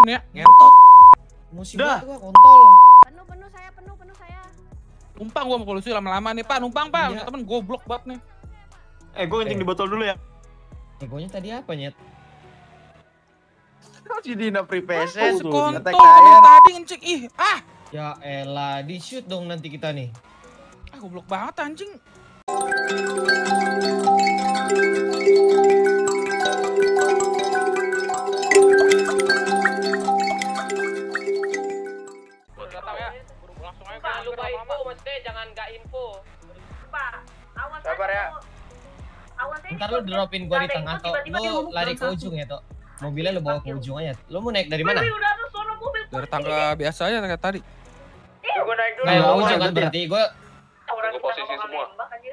ya, ngentot. Emosi Udah. gua kontol. Penuh saya. Numpang gua mau polisi lama-lama nih, Pak. Numpang, Pak. Iya. Punya temen goblok banget nih. Gue kencing di botol dulu ya. Egonya tadi apa, Nyet? Si Dina Apa Pripeset. sekontol Attack dari air. tadi ngecek. Ih, Ya elah, di shoot dong nanti kita nih. goblok banget anjing. Datang ya. Langsung aja. Pak, lupa info, maksudnya jangan nggak info. Pak, awas Sabar ya. Awas aja. Ntar lu dropin gua di tengah, Tok. Lu lari ke ujung ya, Tok. Mobilnya lu bawa ke ujung aja. Lu mau naik dari mana? Udah tuh sono mobil. Dari tangga biasa aja kayak tadi. Gue naik dulu. Kayak Gua ujung naik kan dulu ya. berarti gua Orang posisi semua.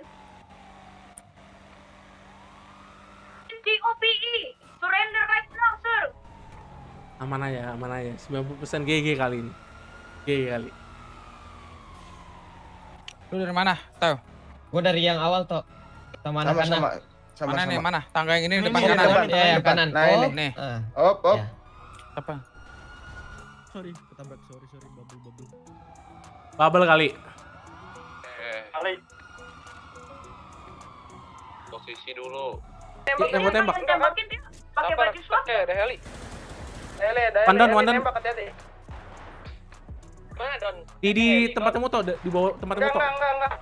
DOPE, surrender right now, sir. Aman aja. 90% GG kali ini. GG kali. Lu dari mana? Tahu? gua dari yang awal, Tok. Sama anak-anak. Mana nih? Mana? Tangga yang ini Ini depan nih, kanan. depan. Ya, yang kanan. Nah, ini. Nih. Op. Ya. Apa? Sorry, ketabrak. Sorry, bubble. Bubble kali. Kali. Posisi dulu. Tembak. Tembakin dia. Pakai baju swap. Ada heli. Pandan. Mana Don? Di tempatmu tuh, di bawah tempatmu tuh. Enggak.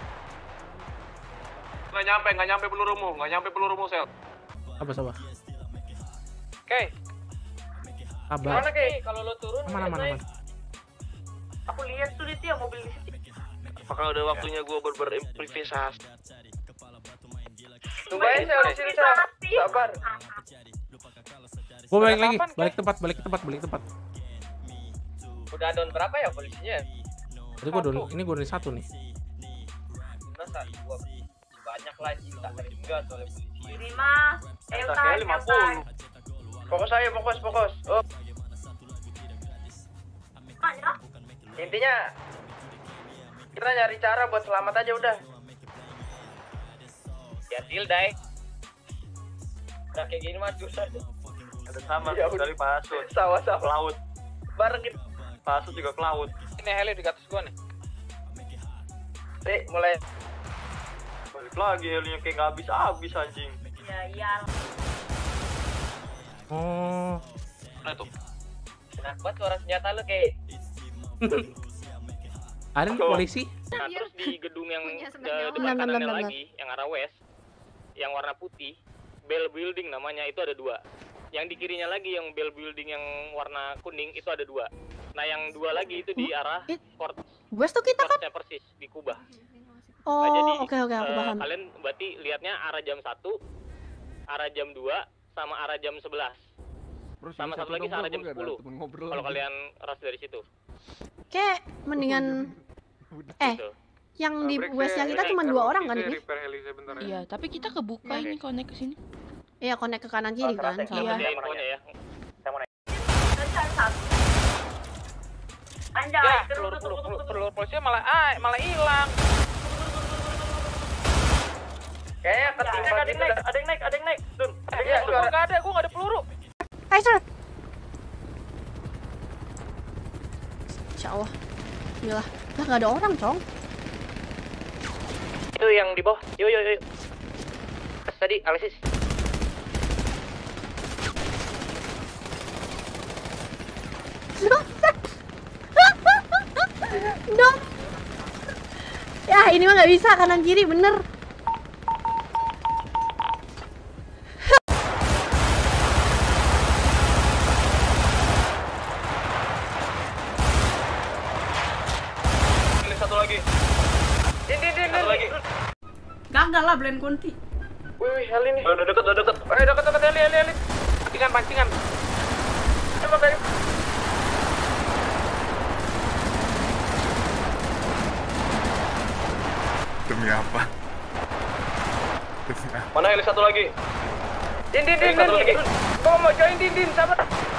Nggak nyampe pelurumu, Sel. Sabar. Oke. Sabar. Kay? Kalau lo turun, Aman. Aku lihat tuh dia mobil di situ. Apakah udah waktunya gue berimprovisasi? Tungguin Sel di sini, Sel. Sabar. Gua balik lagi, balik ke tempat. udah Don berapa ya polisinya? Jadi gua dari satu nih. Masa gua banyak lagi tak terhingga soalnya polisi. 5, Elta, 50. Fokus. Oh. Ada? Intinya kita nyari cara buat selamat aja udah. Ya Dai. Udah kayak gini mah jurus aja. Ada sama Ya, sekali pasut. Sama. Ke laut. Bareng gitu. Pasut juga ke laut. Ini heli di atas gua nih. Mulai. Balik lagi helinya kayak nggak habis anjing. Ya. Oh. Nah itu. Kenapa suara senjata lu kayak? Ada nih polisi. Nah terus di gedung yang depan Bentar. kanannya lagi, yang arah west, yang warna putih, Bell Building namanya, itu ada 2. Yang di kirinya lagi yang Bell Building yang warna kuning itu ada 2. Nah yang 2 lagi itu di arah port. West tuh kita kan? Portnya persis di Kubah. Oh, Nah, jadi oke, aku paham. kalian berarti lihatnya arah jam 1, arah jam 2, sama arah jam 11. Sama satu lagi arah jam 10. Kalau kalian rush dari situ. Kayak mendingan Gitu. yang di Westnya kita cuma 2 orang kan ini? Iya, tapi kita kebuka ini connect ke sini. Iya, connect ke kanan kiri kan. Iya. Iya. Infonya ya. Anjay, Ya, peluru polisi malah hilang. Kayaknya ketinggalan ada yang naik. Dun. Gua enggak ada peluru. Hai, sir. Insya Allah. Gila. Lah, nggak ada orang, Cong. Itu yang di bawah. Yuk. Tadi Alexis. Dong. Ya, ini mah nggak bisa kanan kiri, bener. Ini satu lagi. Din. Satu lagi. Gagal lah blend kunti. Wih, heli nih. Udah deket. Deket heli. Pancingan. Tembak dari. Demi apa? Mana heli satu lagi? Din. Satu lagi. Gua mau join Din, sabar.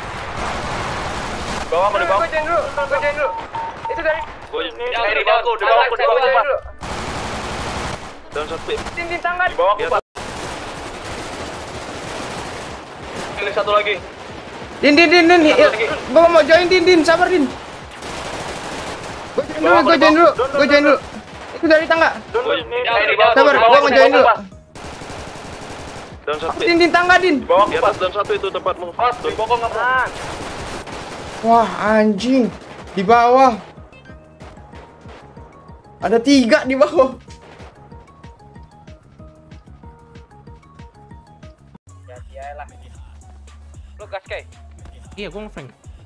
Bawa aku di bawah. Gua join dulu. Itu dari. Gua di bawah aku. Dan satu. Din tangan. Di bawah aku. Heli satu lagi. Din. Gua mau join Din, sabar Din. Gua join dulu. Itu dari tangga. Sabar, gua mau join dulu. Din tangga Din. Bawah pas dan satu itu tempatmu. Di pokok nggak. Wah anjing, di bawah. Ada 3 di bawah. Ya lah. Lu gas kayak. Iya, gua ngefrank.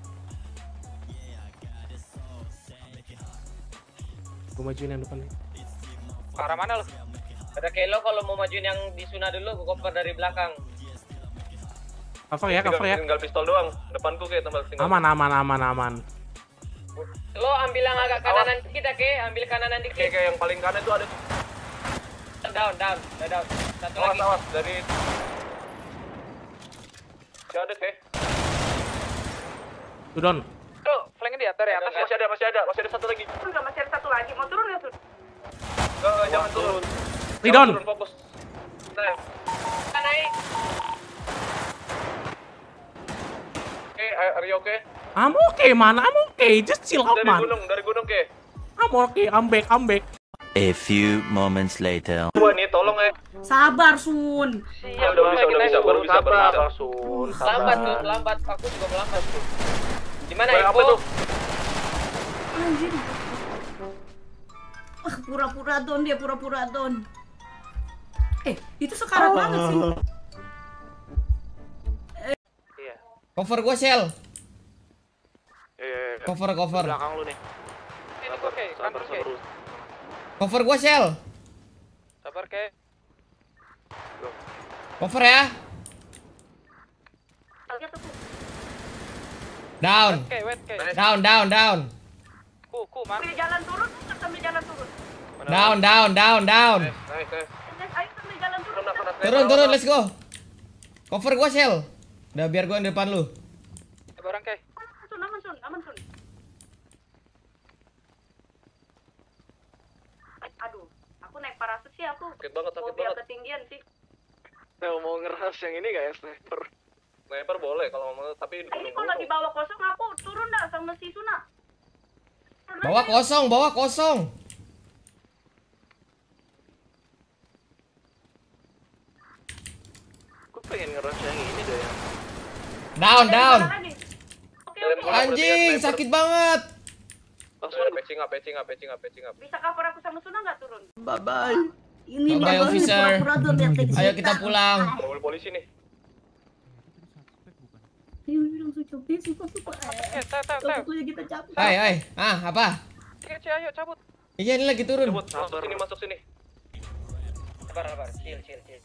Gua majuin yang depan nih. Ke arah mana lu? Ada Kelo kalau mau majuin yang di Suna dulu, gua cover dari belakang. Cover ya. Tinggal pistol doang. Depanku kayak tinggal. Aman. Lo ambil yang agak kananan dikit ya, ambil kananan dikit. Kayak yang paling kanan itu ada. Down. Satu lagi. Awas dari. Masih ada kayak. Tudon. Tuh, flank di atas ya atas. Masih ada satu lagi. Enggak, masih ada satu lagi. Mau turun ya, Sun? Jangan turun. Ridon. Fokus. Naik. Oke, are you okay? I'm okay, man. Just chill out, man. Dari gunung ke. I'm okay. I'm back. A few moments later. Gua nih tolong Sabar, Sun. Ya udah bisa. Baru bisa. Sun. Lambat. Aku juga melambat, Sun. Gimana apa info? tuh? Anjir. Pura-pura don. Itu sekarang banget sih. Cover gua Shell. Iya. Cover. Belakang lu nih. Ini gua kayak, kan kayak. Cover gua Shell. Sabar kayak. Cover ya. Down. Kayak wait kayak. Down. Ku man. Sambil jalan turun. Down. Nice. Ayo sambil jalan turun. Turun, let's go. Cover gua Shell. Udah biar gua yang depan lu. Barang kayak. Aman, Sun. Aduh, aku naik parasut sih aku. Sakit banget. Biar ketinggian sih. Mau ngeras yang ini gak ya, sniper? Sniper boleh kalau mau, tapi Ini kalau lagi bawa kosong aku turun dah sama si Suna. Bawa kosong. Gue pengen ngeras yang ini deh ya. Down. Oke. Anjing, sakit banget. Patching up. Bisa cover aku sama Suna nggak turun? Bye. Ini Bye, officer. pura-pura don yang teks. Ayo kita pulang. Mobil polisi nih. Ayo langsung coba sih kok. Tahu. Waktunya kita cabut. Hai. Apa? Ayo cabut. Iya, ini lagi turun. Masuk sini. Sabar. Chill.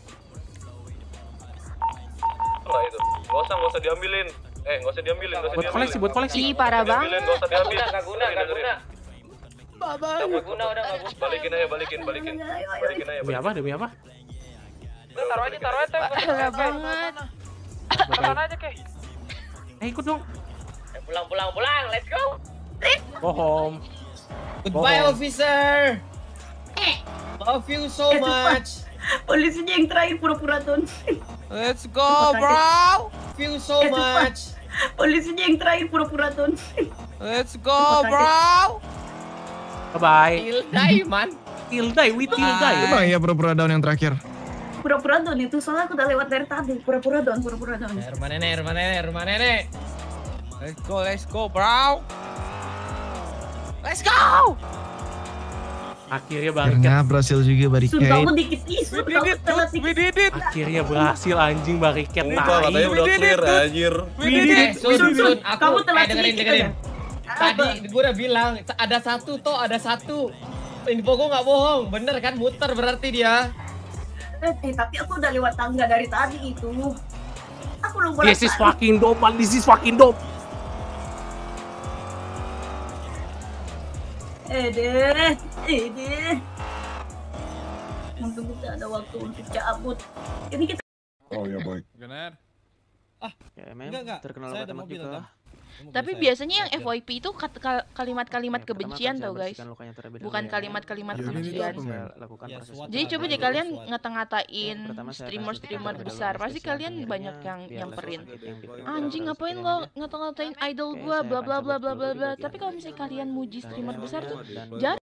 Enggak itu. Enggak usah diambilin. Enggak usah diambilin. Buat koleksi. Ih, parah banget. Enggak usah diambil. Enggak guna. Bye. Enggak guna. Balikin aja. Demi apa? Udah taruh aja. Parah banget. Sana aja kayak. Ikut dong. Pulang. Let's go. Go home. Goodbye, officer. Love you so much. Polisinya yang terakhir pura-pura don. Let's go, bro. Love you so much. Polisinya yang terakhir pura-pura don. Let's go, bro. Bye. Till die, man. Till die. Emang ya pura-pura down yang terakhir. Pura-pura don itu soalnya aku udah lewat dari tadi. Pura-pura don. Rumah nenek. Let's go, bro. Let's go. Akhirnya Akhirnya berhasil juga Sun, barricade. kamu dikit isu. Kamu telat dikit. Akhirnya berhasil anjing barricade. Katanya udah clear anjir. Sun, aku Kamu telat dengerin. sedikit Tadi gue udah bilang ada satu. Info gue nggak bohong, bener kan? Muter berarti dia. Tapi aku udah lewat tangga dari tadi itu. Aku lupa. This is fucking dope, man. This is fucking dope. Deh. Untung kita ada waktu untuk cabut. Ini kita. Oh ya baik. Benar. Ya emang terkenal Saya ada matematika. mobil, Tapi biasanya yang FYP itu kalimat-kalimat kebencian tau guys. Bukan kalimat-kalimat kebencian. Jadi coba deh kalian ngata-ngatain streamer besar, pasti kalian banyak yang nyamperin. Anjing ngapain lo ngata-ngatain idol gua bla bla bla bla bla bla. Tapi kalau misalnya kalian muji streamer besar tuh jarang